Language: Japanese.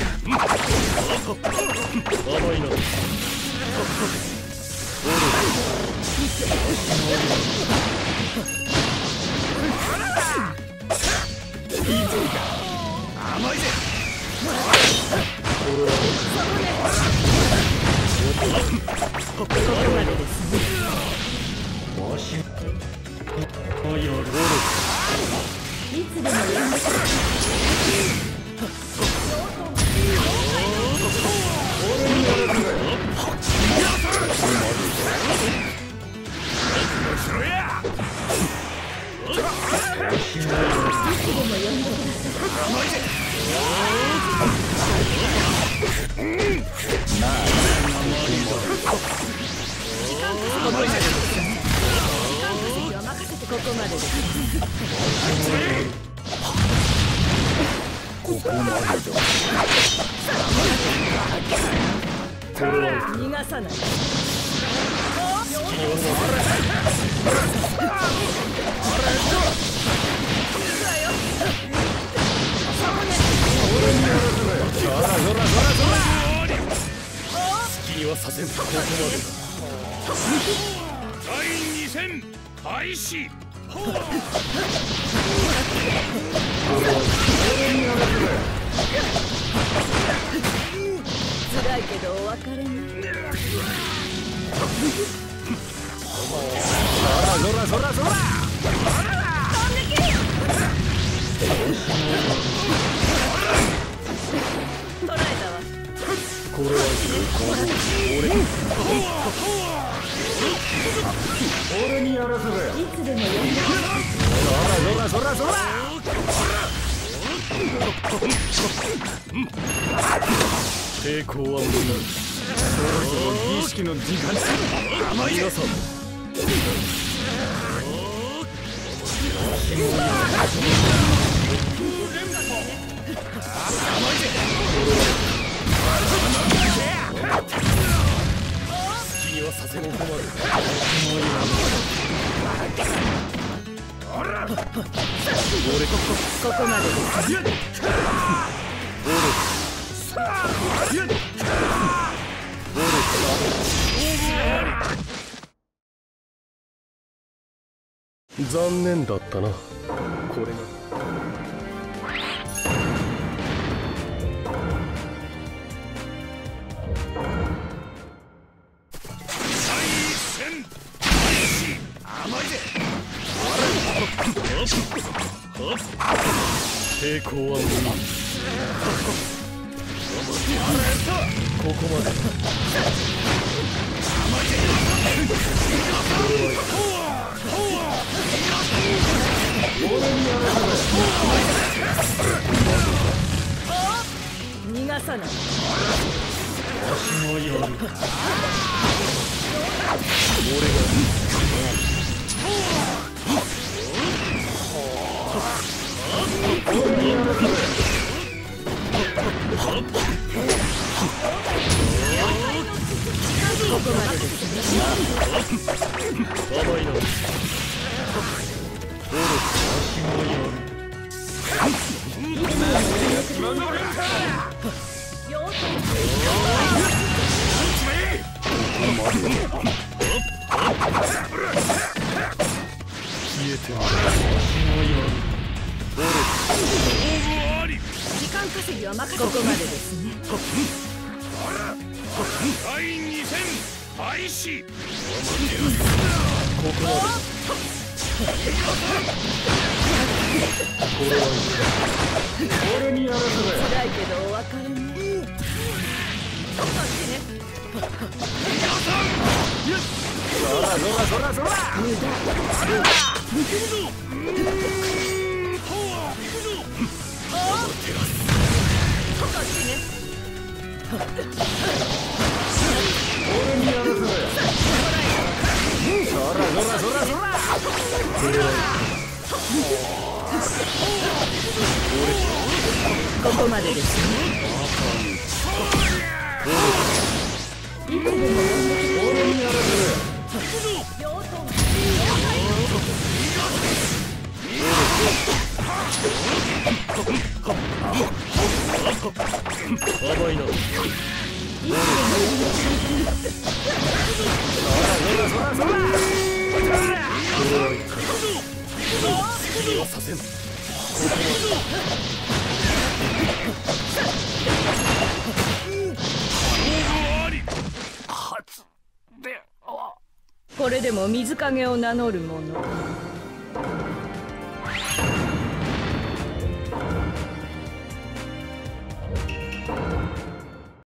甘いな。甘いぜ。ここまでです。わしいつでもやりましょう。ここまでです。ここまでだ。逃がさない。好きにはさせん。ここまでだ。第2戦開始。辛いけどお別れね。そら飛んでけ。捕らえたわ。これは俺にやらせろよ。いつでも呼んで。そら抵抗は無駄。そろそろ儀式の時間だ。甘いよさ。好きにはさせも困る。ここまでです。残念だったな。これが抵抗は無理。ここまで。逃がさない。わしもやる。俺がここまでです。甘いな。消えては時間稼ぎは任せて。ここまでですね。第2戦開始。ここまで。俺にやらせろよ。辛いけどお別れね。こっちね。そら無駄。抜けるぞ。こっちね。俺にやらせろよ。そら。ここまでですね。いつでも俺にやらせろよ。 いな。させん。 これでも水影を名乗る者。